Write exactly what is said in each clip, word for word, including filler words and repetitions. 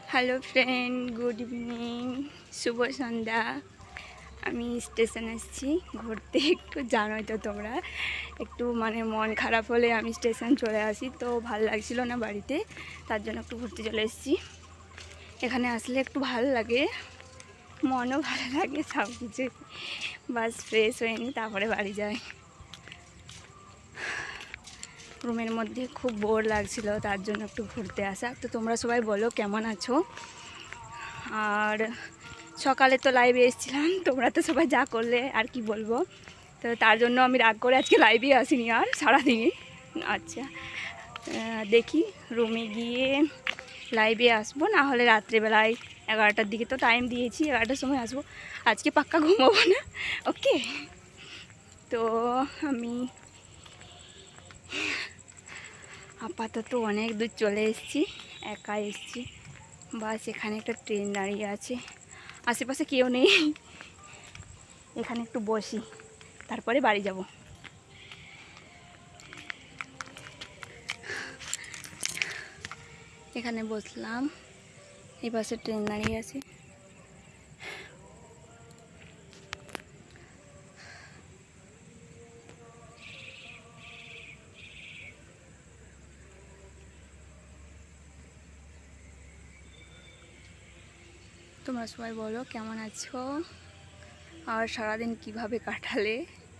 Hello friend, good evening, শুভ সন্ধ্যা। আমি স্টেশন আসছি ঘুরতে। একটু জানোই তো তোমরা, একটু মানে মন খারাপ হলে আমি স্টেশন চলে আসি, তো ভালো লাগছিল না বাড়িতে, তার জন্য একটু ঘুরতে চলে এসেছি। এখানে আসলে একটু ভালো লাগে, মনও ভালো লাগে, সব কিছু। বাস ফ্রেশ হয়ে নিই, তারপরে বাড়ি যাই। রুমের মধ্যে খুব বোর লাগছিল, তার জন্য একটু ঘুরতে আসা। তো তোমরা সবাই বলো কেমন আছো। আর সকালে তো লাইভে এসেছিলাম, তোমরা তো সবাই যা করলে আর কি বলবো। তো তার জন্য আমি রাগ করে আজকে লাইভে আসিনি আর সারাদিনই। আচ্ছা, দেখি রুমে গিয়ে লাইভে আসবো, না হলে রাত্রেবেলায় এগারোটার দিকে তো টাইম দিয়েছি, এগারোটার সময় আসবো। আজকে পাক্কা ঘুমাবো না, ওকে। তো আমি আপাতত অনেক দূর চলে এসেছি, একা এসেছি। বাস এখানে একটা ট্রেন দাঁড়িয়ে আছে, আশেপাশে কেউ নেই। এখানে একটু বসি, তারপরে বাড়ি যাব। এখানে বসলাম, এই পাশে ট্রেন দাঁড়িয়ে আছে। তোমরা সবাই বলো কেমন আছো, আর সারাদিন কিভাবে কাটালে।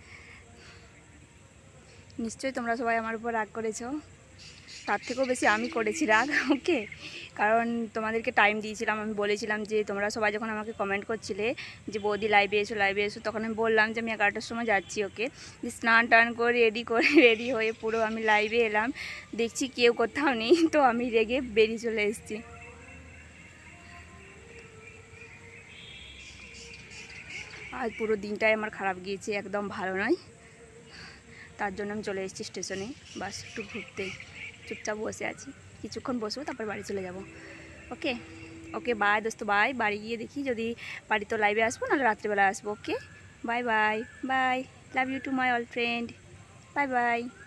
নিশ্চয়ই তোমরা সবাই আমার উপর রাগ করেছো, তার থেকেও বেশি আমি করেছি রাগ, ওকে। কারণ তোমাদেরকে টাইম দিয়েছিলাম, আমি বলেছিলাম যে তোমরা সবাই যখন আমাকে কমেন্ট করছিলে যে বৌদি লাইভে এসো লাইভে এসো, তখন আমি বললাম যে আমি এগারোটার সময় যাচ্ছি, ওকে। যে স্নান টান করে রেডি করে রেডি হয়ে পুরো আমি লাইভে এলাম, দেখছি কেউ কোথাও নেই, তো আমি রেগে বেরিয়ে চলে এসেছি। আজ পুরো দিনটাই আমার খারাপ গিয়েছে, একদম ভালো নয়। তার জন্য আমি চলে এসেছি স্টেশনে, বাস একটু ঘুরতে। চুপচাপ বসে আছি, কিছুক্ষণ বসবো, তারপর বাড়ি চলে যাব, ওকে। ওকে বাই দোস্ত, বাই। বাড়ি গিয়ে দেখি যদি বাড়ি তো লাইভে আসবো, নাহলে রাত্রিবেলা আসবো, okay. Bye bye bye, love you to my all friend, bye by.